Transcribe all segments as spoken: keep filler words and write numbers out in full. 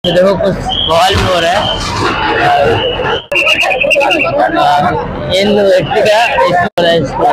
तो देखो कुछ बवाल भी हो रहा है इन व्यक्ति का।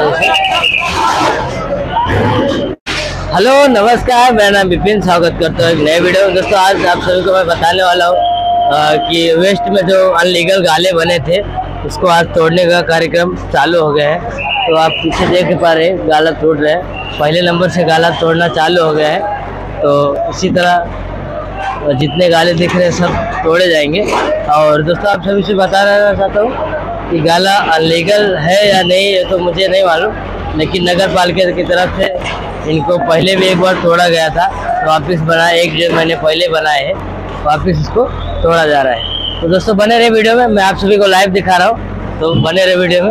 हेलो नमस्कार, मेरा नाम विपिन, स्वागत करता हूँ एक नए वीडियो में। दोस्तों आज आप सभी को मैं बताने वाला हूँ कि वेस्ट में जो अनलीगल गाले बने थे उसको आज तोड़ने का कार्यक्रम चालू हो गया है। तो आप पीछे देख पा रहे हैं गाला तोड़ रहे हैं, पहले नंबर से गाला तोड़ना चालू हो गया है। तो इसी तरह जितने गाले दिख रहे हैं सब तोड़े जाएंगे। और दोस्तों आप सभी से बता रहना चाहता हूँ कि गाला अनलीगल है या नहीं है तो मुझे नहीं मालूम, लेकिन नगर पालिका की तरफ से इनको पहले भी एक बार तोड़ा गया था, तो वापस बना एक डेढ़ महीने पहले बनाए हैं, वापस इसको तोड़ा जा रहा है। तो दोस्तों बने रहे वीडियो में, मैं आप सभी को लाइव दिखा रहा हूँ, तो बने रहे वीडियो में।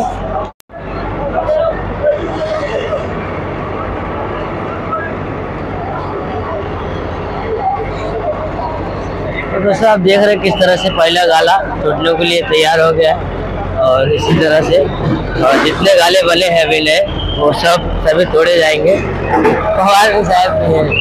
तो दोस्तों आप देख रहे हैं किस तरह से पहला गाला टूटने के लिए तैयार हो गया है, और इसी तरह से और जितने गाले बने हैं अभी नए वो सब सभी तोड़े जाएंगे। पवार भी साहब भी है,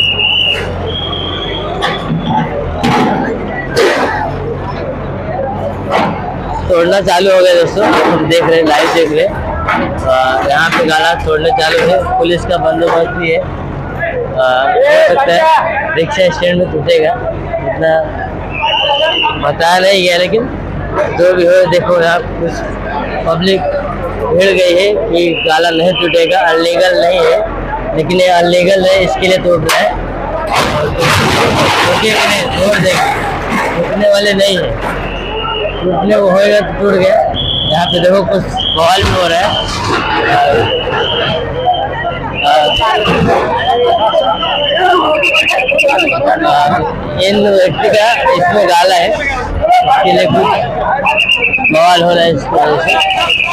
तोड़ना चालू हो गया दोस्तों, हम देख रहे हैं, लाइव देख रहे हैं। यहाँ पे गाला तोड़ने चालू है, पुलिस का बंदोबस्त भी है। हो सकता है रिक्शा स्टैंड में टूटेगा, इतना बताया नहीं गया, लेकिन जो भी हो देखो यहाँ कुछ पब्लिक भिड़ गई है कि गाला नहीं टूटेगा, अनलीगल नहीं है, लेकिन ये अनलीगल है इसके लिए तोड़ रहा है। तोड़ देगा, टूटने वाले नहीं है, टूटने को होएगा तो टूट गया। यहाँ पे देखो कुछ बवाल भी हो रहा है। इन व्यक्ति का इसमें गाला है, इसके लिए कुछ बवाल हो रहा है इसकी वजह से।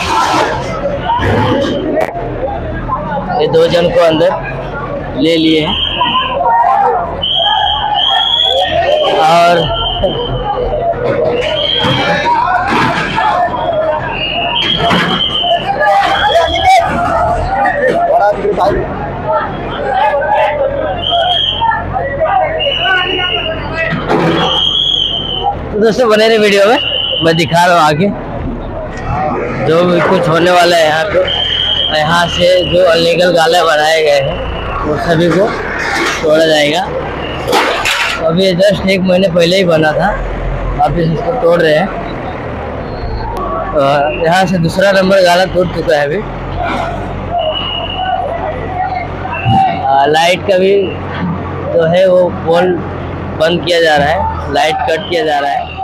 ये दो जन को अंदर ले लिए हैं और तो दोस्तों बने रहे वीडियो में, मैं दिखा रहा हूँ आगे जो भी कुछ होने वाला है। यहाँ पे यहाँ से जो अनलीगल गाले बनाए गए हैं वो सभी को तोड़ा जाएगा। तो अभी जस्ट एक महीने पहले ही बना था, वापस इसको तोड़ रहे हैं। तो यहाँ से दूसरा नंबर गाला टूट चुका है अभी। लाइट का भी जो है वो पोल बंद किया जा रहा है, लाइट कट किया जा रहा है।